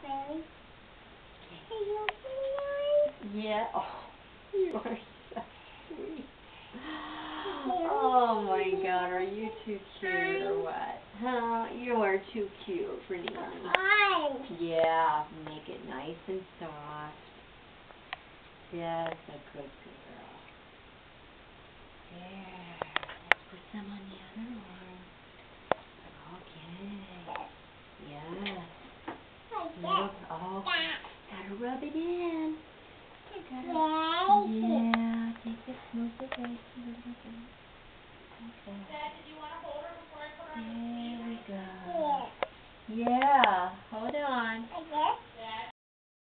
Yeah. Oh, you are so sweet. Oh my God, are you too cute or what? Huh? You are too cute for Neely. Yeah, make it nice and soft. Yes, a good girl. Yeah.